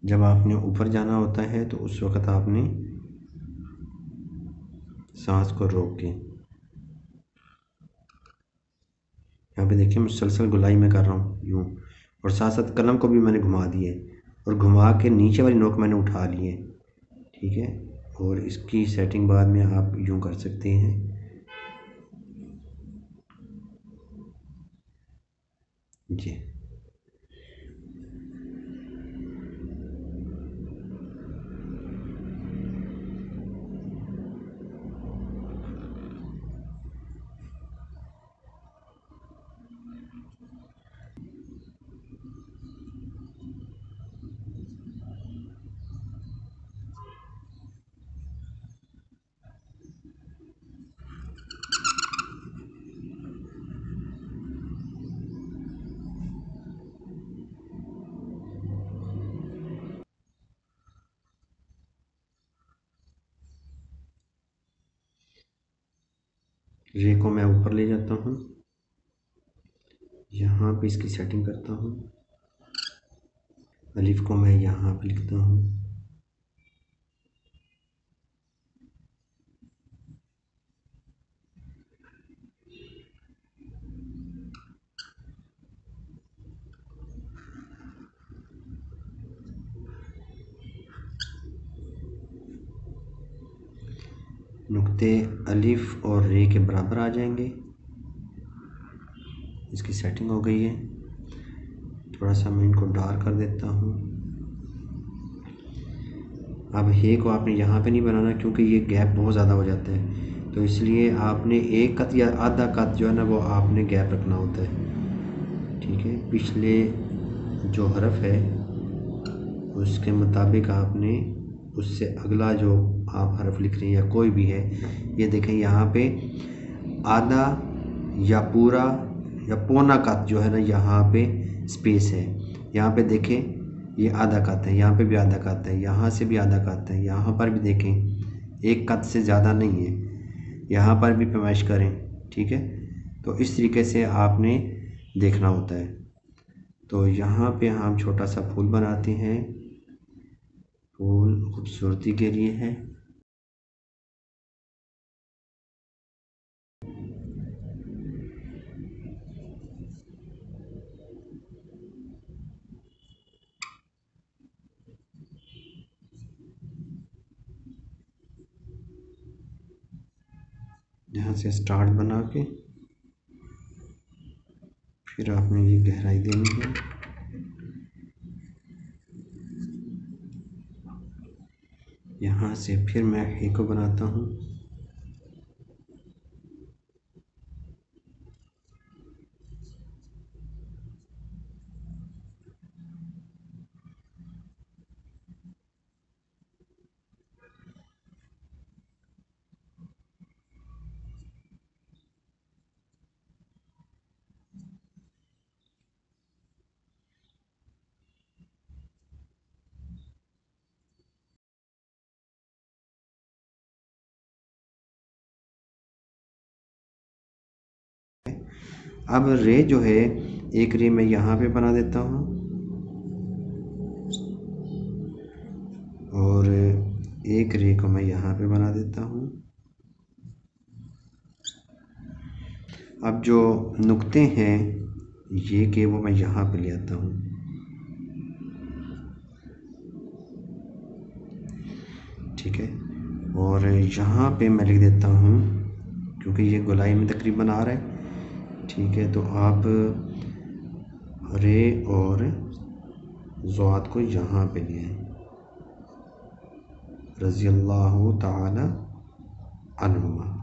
जब आपने ऊपर जाना होता है तो उस वक़्त आपने सांस को रोक के, यहाँ पे देखिए मुसलसल गुलाई में कर रहा हूँ यूँ, और साथ साथ कलम को भी मैंने घुमा दिए और घुमा के नीचे वाली नोक मैंने उठा लिए। ठीक है, और इसकी सेटिंग बाद में आप यूँ कर सकते हैं। जी रे को मैं ऊपर ले जाता हूँ, यहाँ पे इसकी सेटिंग करता हूँ। अलिफ को मैं यहाँ पे लिखता हूँ। नुक्ते अलिफ और रे के बराबर आ जाएंगे। इसकी सेटिंग हो गई है। थोड़ा सा मैं इनको डार्क कर देता हूँ। अब हे को आपने यहाँ पे नहीं बनाना क्योंकि ये गैप बहुत ज़्यादा हो जाता है, तो इसलिए आपने एक कत या आधा कत जो है ना वो आपने गैप रखना होता है। ठीक है, पिछले जो हरफ है उसके मुताबिक आपने उससे अगला जो आप हरफ लिख रहे हैं या कोई भी है, ये देखें यहाँ पे आधा या पूरा या पौना कत जो है ना यहाँ पे स्पेस है। यहाँ पे देखें ये आधा कत है, यहाँ पे भी आधा कत है, यहाँ से भी आधा कत है, यहाँ पर भी देखें एक कत से ज़्यादा नहीं है, यहाँ पर भी पैमाइश करें। ठीक है, तो इस तरीके से आपने देखना होता है। तो यहाँ पे हम छोटा सा फूल बनाते हैं। फूल खूबसूरती के लिए है। यहाँ से स्टार्ट बना के फिर आपने ये गहराई देनी है। यहाँ से फिर मैं हे को बनाता हूँ। अब रे जो है, एक रे मैं यहाँ पे बना देता हूँ और एक रे को मैं यहाँ पे बना देता हूँ। अब जो नुक्ते हैं ये के वो मैं यहाँ पे ले आता हूँ। ठीक है, और यहाँ पे मैं लिख देता हूँ क्योंकि ये गोलाई में तकरीबन आ रहा है। ठीक है, तो आप रे और ज़ात को यहाँ पे ले आए। रज़ियल्लाहु ताला अन्हुमा।